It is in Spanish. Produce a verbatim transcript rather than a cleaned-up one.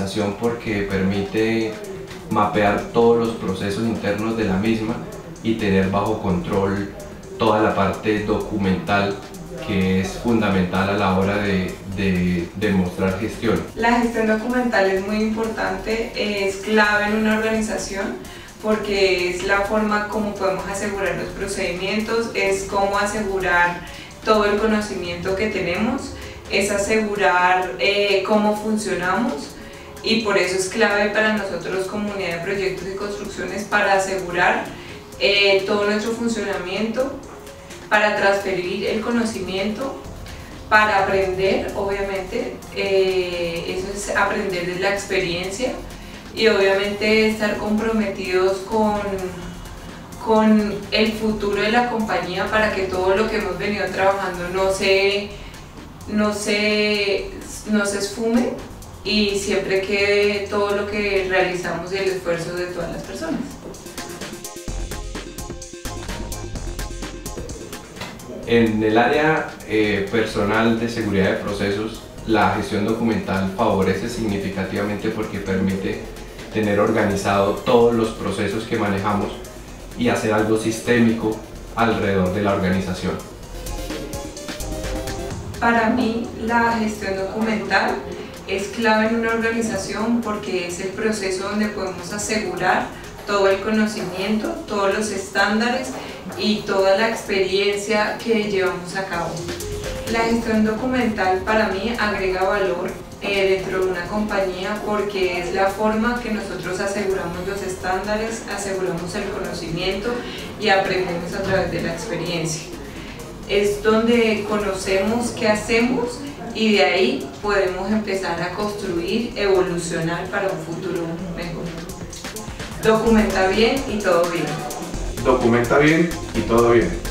organización porque permite mapear todos los procesos internos de la misma y tener bajo control toda la parte documental, que es fundamental a la hora de, de demostrar gestión. La gestión documental es muy importante, es clave en una organización porque es la forma como podemos asegurar los procedimientos, es cómo asegurar todo el conocimiento que tenemos, es asegurar eh, cómo funcionamos, y por eso es clave para nosotros, Comunidad de Proyectos y Construcciones, para asegurar eh, todo nuestro funcionamiento, para transferir el conocimiento, para aprender, obviamente, eh, eso es aprender de la experiencia, y obviamente estar comprometidos con, con el futuro de la compañía para que todo lo que hemos venido trabajando no se, no se, no se esfume y siempre quede todo lo que realizamos y el esfuerzo de todas las personas. En el área eh, personal de seguridad de procesos, la gestión documental favorece significativamente porque permite tener organizado todos los procesos que manejamos y hacer algo sistémico alrededor de la organización. Para mí, la gestión documental es clave en una organización porque es el proceso donde podemos asegurar todo el conocimiento, todos los estándares y toda la experiencia que llevamos a cabo. La gestión documental para mí agrega valor eh, dentro de una compañía porque es la forma que nosotros aseguramos los estándares, aseguramos el conocimiento y aprendemos a través de la experiencia. Es donde conocemos qué hacemos y de ahí podemos empezar a construir, evolucionar para un futuro mejor. Documenta bien y todo bien. Documenta bien y todo bien.